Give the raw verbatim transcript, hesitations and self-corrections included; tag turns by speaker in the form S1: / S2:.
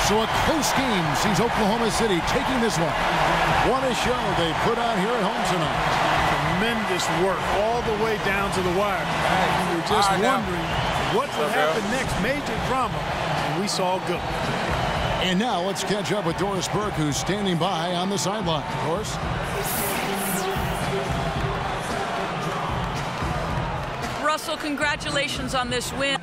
S1: So a close game sees Oklahoma City taking this one. What a show they put on here at home tonight.
S2: Tremendous work all the way down to the wire. We were just wondering what would happen next. Major drama, and we saw good.
S1: And now let's catch up with Doris Burke, who's standing by on the sideline. Doris?
S3: Russell, congratulations on this win.